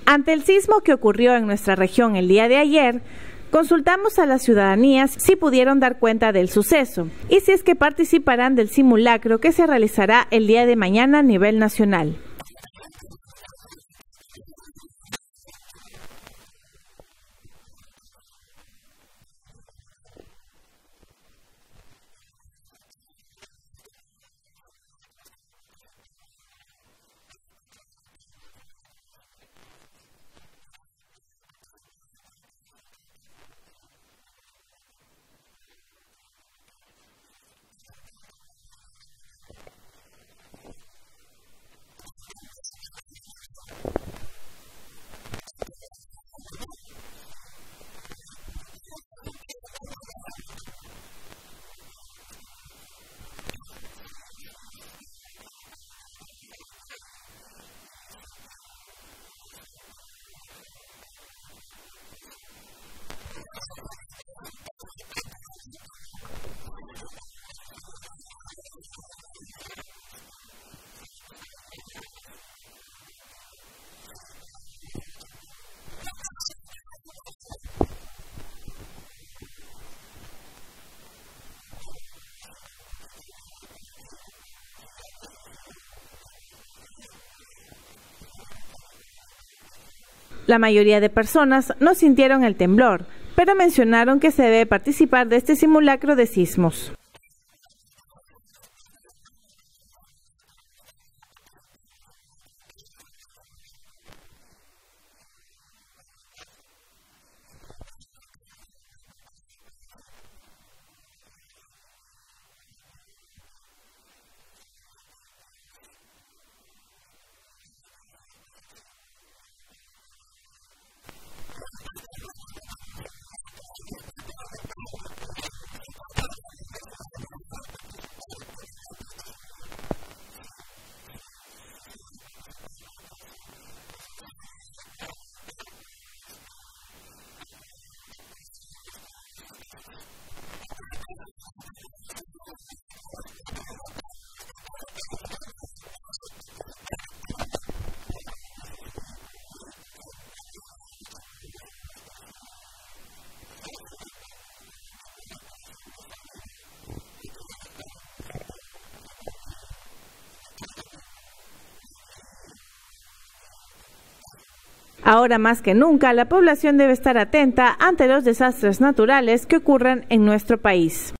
Ante el sismo que ocurrió en nuestra región el día de ayer, consultamos a las ciudadanías si pudieron dar cuenta del suceso y si es que participarán del simulacro que se realizará el día de mañana a nivel nacional. La mayoría de personas no sintieron el temblor, pero mencionaron que se debe participar de este simulacro de sismos. Ahora más que nunca, la población debe estar atenta ante los desastres naturales que ocurran en nuestro país.